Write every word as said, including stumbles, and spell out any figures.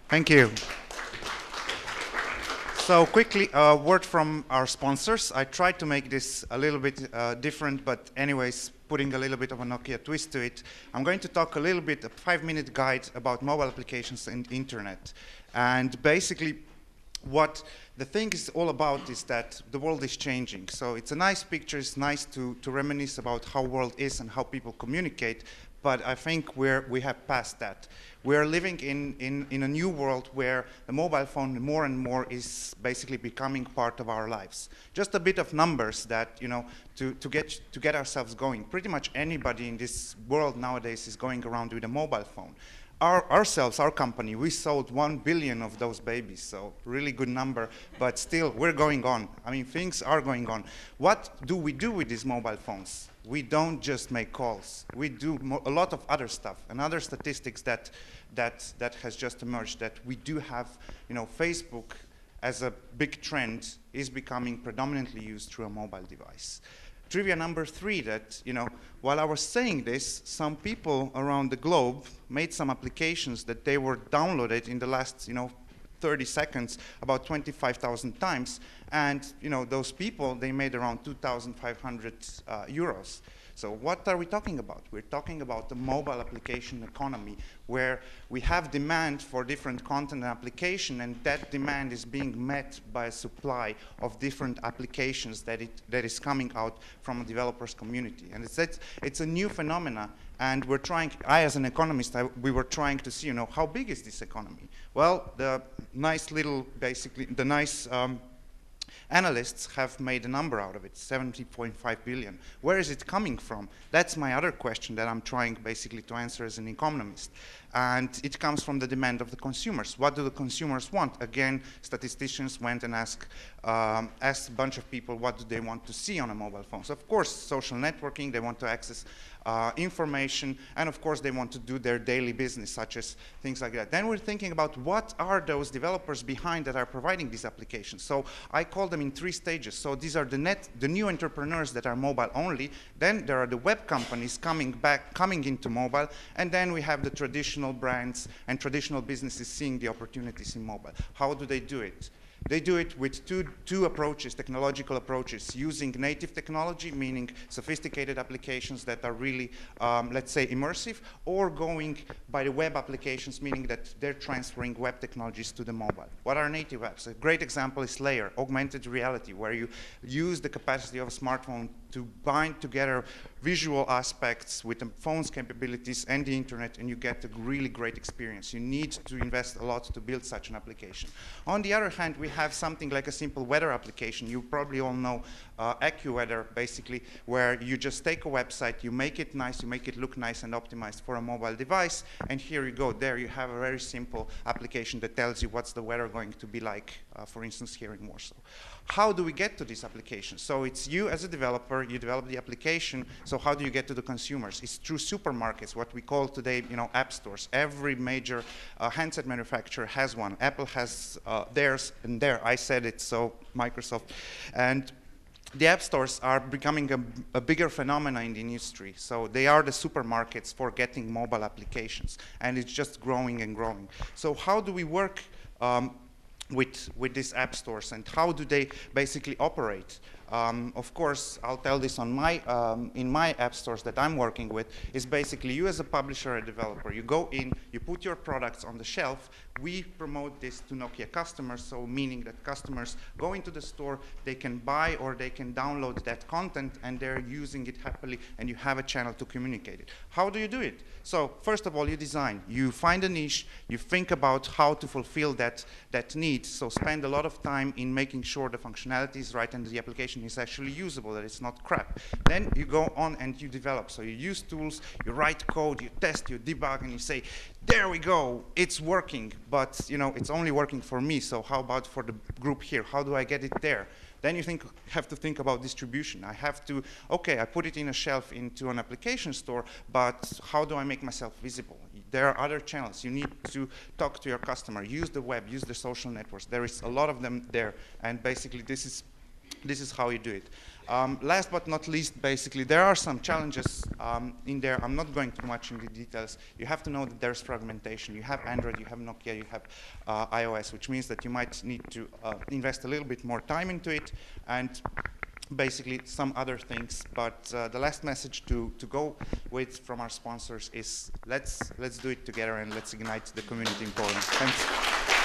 Thank you. So quickly, a word from our sponsors. I tried to make this a little bit uh, different, but anyways, putting a little bit of a Nokia twist to it. I'm going to talk a little bit, a five-minute guide about mobile applications and internet. And basically, what the thing is all about is that the world is changing. So it's a nice picture. It's nice to, to reminisce about how the world is and how people communicate. But I think we're, we have passed that. We're living in, in, in a new world where the mobile phone more and more is basically becoming part of our lives. Just a bit of numbers that, you know, to, to, get, to get ourselves going. Pretty much anybody in this world nowadays is going around with a mobile phone. Our, ourselves, our company, we sold one billion of those babies, so really good number, but still, we're going on. I mean, things are going on. What do we do with these mobile phones? We don't just make calls. We do mo a lot of other stuff. And other statistics that, that, that has just emerged, that we do have, you know, Facebook as a big trend is becoming predominantly used through a mobile device. Trivia number three, that, you know, while I was saying this, some people around the globe made some applications that they were downloaded in the last, you know, thirty seconds about twenty-five thousand times. And, you know, those people, they made around two thousand five hundred uh, euros. So what are we talking about? We're talking about the mobile application economy, where we have demand for different content and application, and that demand is being met by a supply of different applications that, it, that is coming out from a developers community. And it's, it's, it's a new phenomena, and we're trying, I as an economist, I, we were trying to see, you know, how big is this economy? Well, the nice little, basically, the nice, um, analysts have made a number out of it, seventy point five billion. Where is it coming from? That's my other question that I'm trying basically to answer as an economist. And it comes from the demand of the consumers. What do the consumers want? Again, statisticians went and asked, um, asked a bunch of people what do they want to see on a mobile phone. So of course, social networking, they want to access uh, information, and of course they want to do their daily business, such as things like that. Then we're thinking about what are those developers behind that are providing these applications. So I call them in three stages. So these are the net, the new entrepreneurs that are mobile only. Then there are the web companies coming back, coming into mobile, and then we have the traditional brands and traditional businesses seeing the opportunities in mobile. How do they do it? They do it with two, two approaches, technological approaches, using native technology, meaning sophisticated applications that are really, um, let's say, immersive, or going by the web applications, meaning that they're transferring web technologies to the mobile. What are native apps? A great example is Layer, augmented reality, where you use the capacity of a smartphone to bind together visual aspects with the phone's capabilities and the internet, and you get a really great experience. You need to invest a lot to build such an application. On the other hand, we have something like a simple weather application. You probably all know uh, AccuWeather, basically, where you just take a website, you make it nice, you make it look nice and optimized for a mobile device, and here you go. There you have a very simple application that tells you what's the weather going to be like, uh, for instance, here in Warsaw. How do we get to this application? So it's you as a developer, you develop the application, so how do you get to the consumers? It's through supermarkets, what we call today, you know, app stores. Every major uh, handset manufacturer has one. Apple has uh, theirs, and there, I said it, so Microsoft. And the app stores are becoming a, a bigger phenomena in the industry. So they are the supermarkets for getting mobile applications, and it's just growing and growing. So how do we work um, with, with these app stores, and how do they basically operate? Um, of course, I'll tell this on my, um, in my app stores that I'm working with, is basically you as a publisher or a developer, you go in, you put your products on the shelf, we promote this to Nokia customers, so meaning that customers go into the store, they can buy or they can download that content, and they're using it happily, and you have a channel to communicate it. How do you do it? So first of all, you design. You find a niche, you think about how to fulfill that, that need, so spend a lot of time in making sure the functionality is right and the application is actually usable, that it's not crap. Then you go on and you develop. So you use tools, you write code, you test, you debug, and you say, there we go, it's working, but you know, it's only working for me, so how about for the group here? How do I get it there? Then you think, have to think about distribution. I have to, okay, I put it in a shelf into an application store, but how do I make myself visible? There are other channels. You need to talk to your customer, use the web, use the social networks. There is a lot of them there, and basically this is This is how you do it. Um, last but not least, basically, there are some challenges um, in there. I'm not going too much into the details. You have to know that there's fragmentation. You have Android, you have Nokia, you have uh, iOS, which means that you might need to uh, invest a little bit more time into it, and basically some other things. But uh, the last message to, to go with from our sponsors is let's, let's do it together and let's ignite the community in Poland. Thanks.